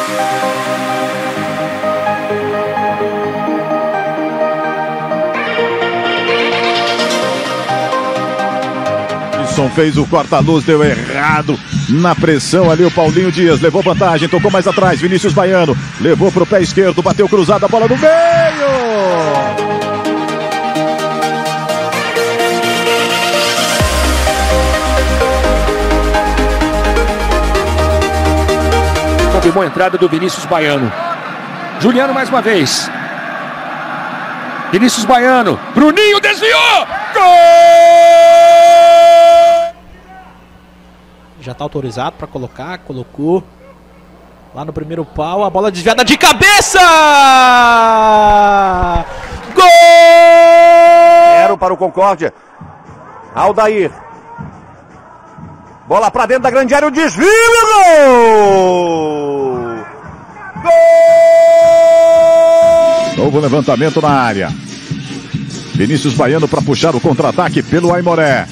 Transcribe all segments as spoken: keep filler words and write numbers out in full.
Fez o corta-luz, deu errado na pressão ali. O Paulinho Dias levou vantagem, tocou mais atrás. Vinícius Baiano levou para o pé esquerdo, bateu cruzado, a bola no meio. Confirmou a entrada do Vinícius Baiano. Juliano mais uma vez. Vinícius Baiano. Bruninho desviou. Gol! Já está autorizado para colocar, colocou lá no primeiro pau, a bola desviada de cabeça! Gol! Zero para o Concórdia. Aldair. Bola para dentro da grande área, o desvio, gol! Gol! Novo levantamento na área. Vinícius Baiano para puxar o contra-ataque pelo Aimoré.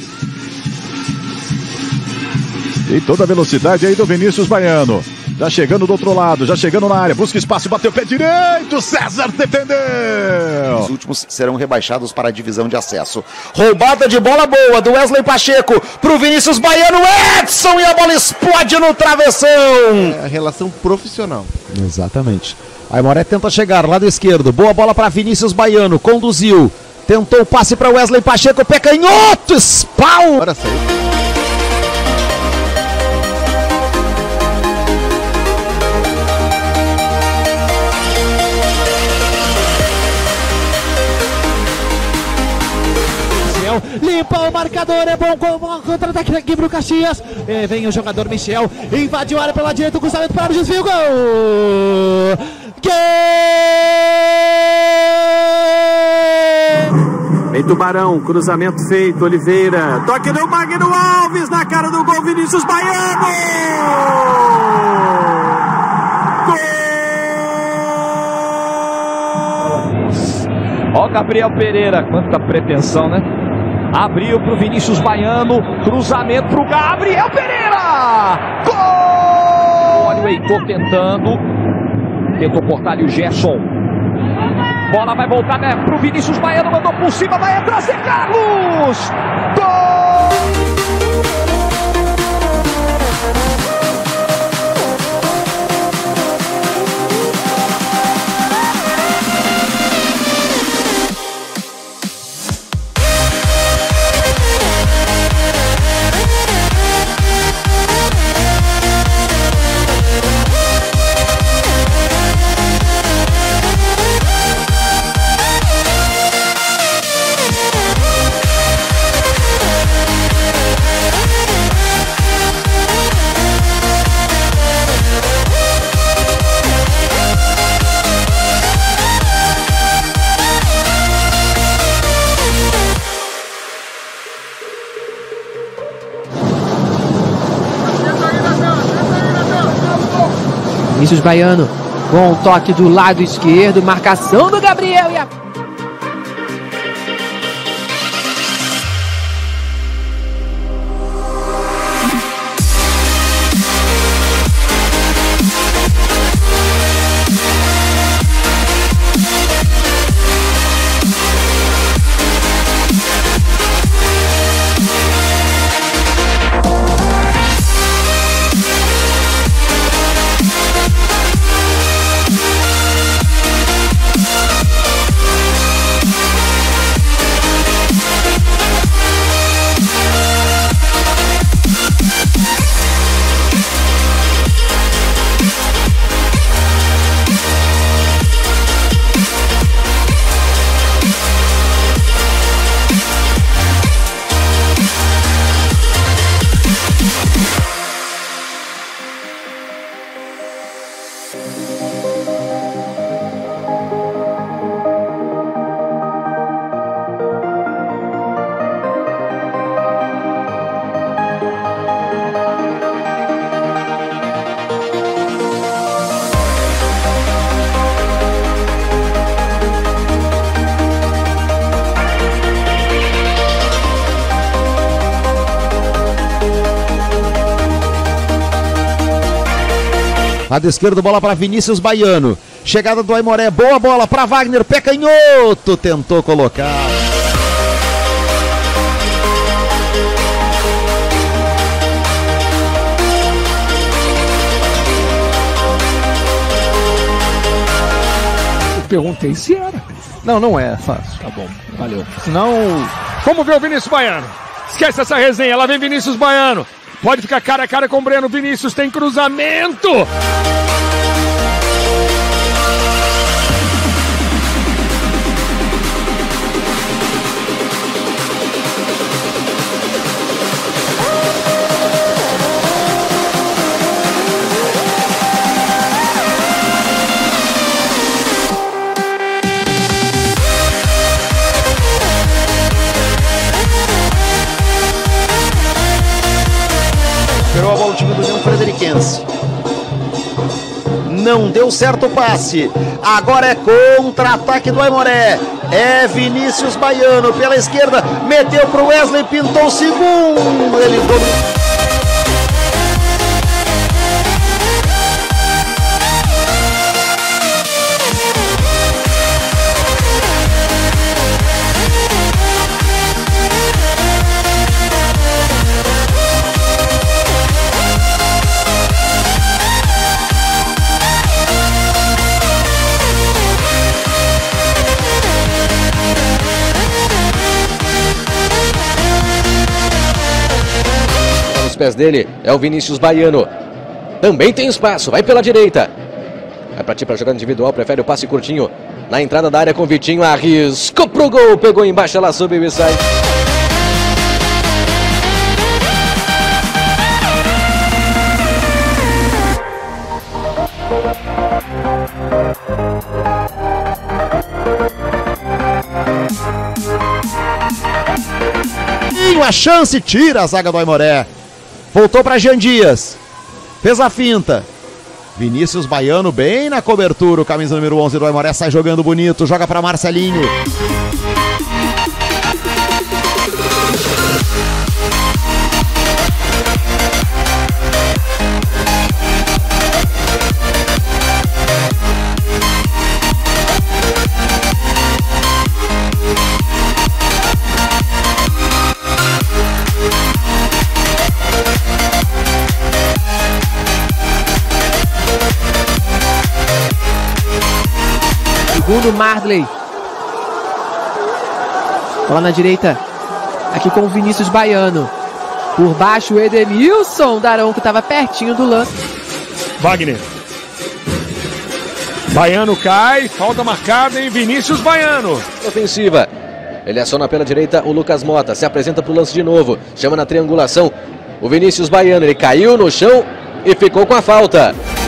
E toda a velocidade aí do Vinícius Baiano. Já chegando do outro lado, já chegando na área. Busca espaço, bateu o pé direito. César defendeu. Os últimos serão rebaixados para a divisão de acesso. Roubada de bola boa do Wesley Pacheco pro Vinícius Baiano. Edson, e a bola explode no travessão. É a relação profissional. Exatamente. Aimoré tenta chegar, lado esquerdo. Boa bola para Vinícius Baiano. Conduziu. Tentou o passe para Wesley Pacheco. Pé canhoto. Spau. Agora saiu. Limpa o marcador, é bom contra-ataque aqui pro Caxias. E vem o jogador Michel, invadiu a área pela direita, o cruzamento para o desvio, gol! Gol! Vem Tubarão, cruzamento feito, Oliveira, toque do Magno Alves na cara do gol, Vinícius Baiano! Gol! Ó Gabriel Pereira, quanta pretensão, né? Abriu pro Vinícius Baiano, cruzamento pro Gabriel Pereira! Gol! Olha o Heitor tentando, tentou cortar ali o Gerson. Bola vai voltar, né, pro Vinícius Baiano, mandou por cima, vai entrar Zé Carlos! Gol! Vinícius Baiano com o toque do lado esquerdo, marcação do Gabriel e a... Lado esquerdo, bola para Vinícius Baiano. Chegada do Aimoré, boa bola para Wagner, pé canhoto, tentou colocar. Eu perguntei se era. Não, não é fácil. Tá bom, valeu. Senão... Vamos ver o Vinícius Baiano. Esquece essa resenha, lá vem Vinícius Baiano. Pode ficar cara a cara com o Breno. Vinícius tem cruzamento. Esperou a bola o time do União Frederiquense. Não deu certo o passe. Agora é contra-ataque do Aimoré. É Vinícius Baiano pela esquerda. Meteu pro Wesley, pintou o segundo. Ele dominou. Pés dele é o Vinícius Baiano. Também tem espaço, vai pela direita. Vai partir para jogada individual, prefere o passe curtinho. Na entrada da área com o Vitinho, arriscou pro gol, pegou embaixo, ela subiu e sai. A chance, tira a zaga do Aimoré. Voltou para Jean Dias. Fez a finta. Vinícius Baiano bem na cobertura. O camisa número onze do Aimoré sai jogando bonito. Joga para Marcelinho. Segundo Marley. Bola na direita. Aqui com o Vinícius Baiano. Por baixo o Edenilson. Daronco estava pertinho do lance. Wagner. Baiano cai. Falta marcada em Vinícius Baiano. Ofensiva. Ele aciona pela direita o Lucas Mota. Se apresenta para o lance de novo. Chama na triangulação o Vinícius Baiano. Ele caiu no chão e ficou com a falta.